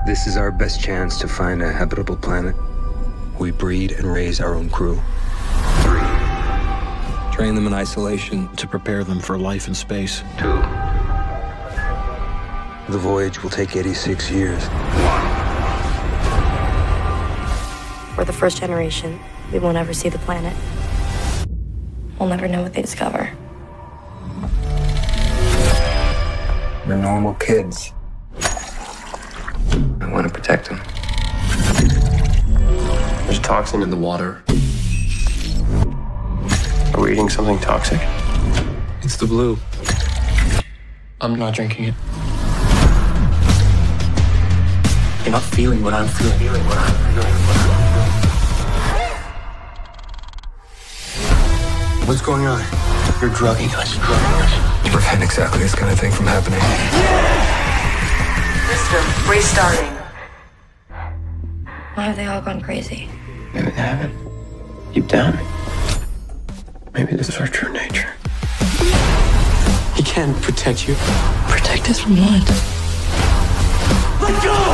This is our best chance to find a habitable planet. We breed and raise our own crew. Train them in isolation to prepare them for life in space. 2. The voyage will take 86 years. 1. We're the first generation. We won't ever see the planet. We'll never know what they discover. They're normal kids. I want to protect them. There's toxin in the water. Are we eating something toxic? It's the blue. I'm not drinking it. You're not feeling what I'm feeling. What's going on? You're drugging us. To prevent exactly this kind of thing from happening. System restarting. Why have they all gone crazy? Maybe they haven't. Deep down, maybe this is our true nature. He can't protect you. Protect us from what? Let go!